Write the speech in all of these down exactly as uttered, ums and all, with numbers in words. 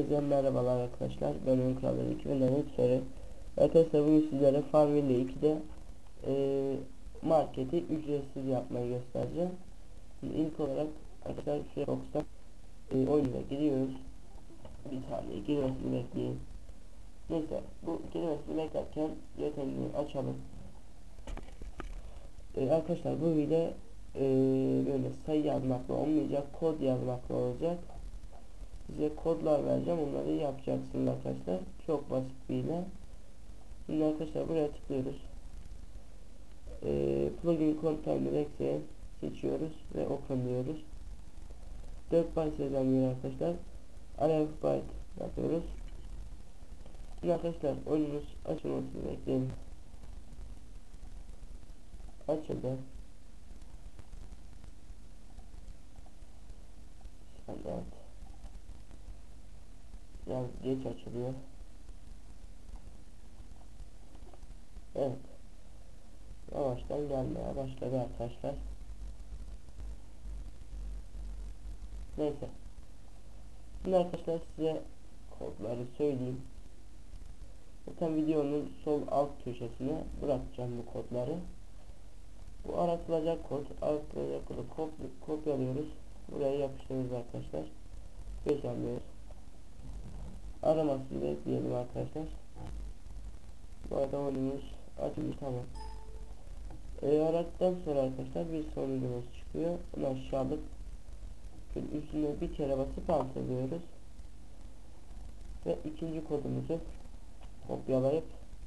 Herkese merhabalar arkadaşlar. Ben Oyun Kralları iki binden üç sonra arkadaşlar bugün sizlere Farmville ikide e, marketi ücretsiz yapmayı göstereceğim. Şimdi ilk olarak arkadaşlar Firefox'tan e, oyuna giriyoruz. Bir saniye girmesini bekleyin. Neyse bu girmesini beklerken yeteneğini açalım. E, arkadaşlar bu video e, böyle sayı yazmakla olmayacak, kod yazmakla olacak. Size kodlar vereceğim, onları yapacaksınız arkadaşlar. Çok basit bir hile. Şimdi arkadaşlar buraya tıklıyoruz. Ee, plugin container exe seçiyoruz ve open diyoruz. dört byte yazamıyor arkadaşlar. Alef byte yapıyoruz. Şimdi arkadaşlar oyunumuz açılmasını bekleyelim. Açıldı. Standart. Yani geç açılıyor. Evet. Yavaştan gelmeye başladı arkadaşlar. Neyse. Şimdi arkadaşlar size kodları söyleyeyim. Zaten videonun sol alt köşesine bırakacağım bu kodları. Bu aratılacak kod, aratılacak kodu kopyalıyoruz. Buraya yapıştırıyoruz arkadaşlar. Göstermiyoruz. Aramasını bekleyelim arkadaşlar. Bu arada oyunumuz açılmış, tamam. E, aradıktan sonra arkadaşlar bir sonucumuz çıkıyor. Bunu aşağılık üstüne bir kere basıp alıyoruz. Ve ikinci kodumuzu kopyalayıp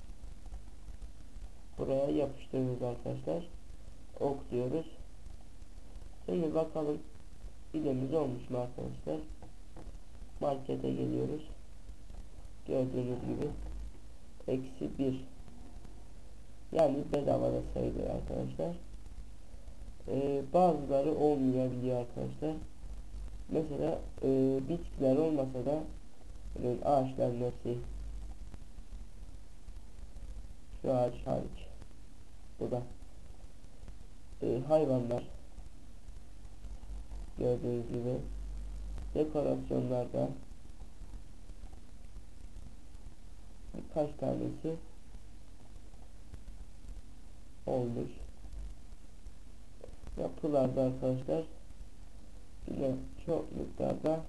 buraya yapıştırıyoruz arkadaşlar. Ok diyoruz. Şimdi bakalım hilemiz olmuş mu arkadaşlar. Markete geliyoruz. Gördüğünüz gibi eksi bir, yani bedavada sayılıyor arkadaşlar. Ee, bazıları olmayabiliyor arkadaşlar. Mesela e, bitkiler olmasa da böyle ağaçların hepsi, şu ağaç hariç, bu da e, hayvanlar, gördüğünüz gibi dekorasyonlarda birkaç tanesi olmuş. Yapılarda arkadaşlar yine çok miktarda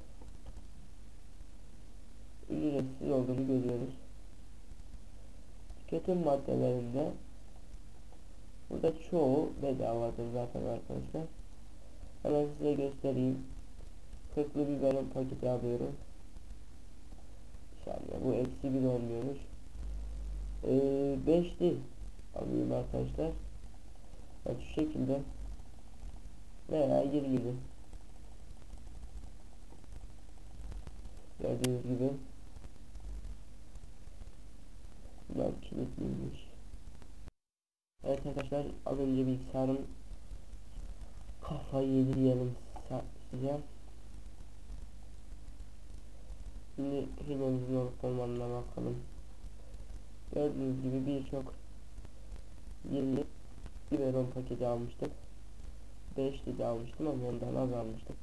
ücretsiz olduğunu görüyoruz. Tüketim maddelerinde burada çoğu bedavadır zaten arkadaşlar. Hemen size göstereyim. kırklı biberon paketi alıyorum. Yani bu eksi bir olmuyormuş. Ee, beşli alayım arkadaşlar. Yani şu şekilde veya yirmili. Gördüğünüz gibi bunlar kilitliymiş. Evet arkadaşlar, az önce bilgisayarım kafayı yedi diyelim size. Şimdi hilemizin olup olmadığına bakalım. Gördüğünüz gibi birçok yirmi biberon paketi almıştık. beşli de almıştım ama ondan az almıştım.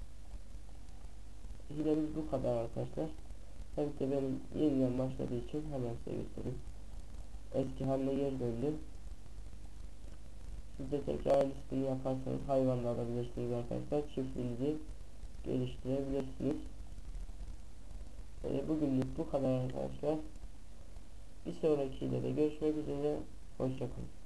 Hilemiz bu kadar arkadaşlar. Tabii ki benim yeniden başladığı için hemen size göstereyim. Eski haline geri döndü. Siz de tekrar aynısını yaparsanız hayvan da alabilirsiniz arkadaşlar. Çiftliğinizi geliştirebilirsiniz. Ee, bugünlük bu kadar arkadaşlar. Bir sonraki videoda görüşmek üzere. Hoşçakalın.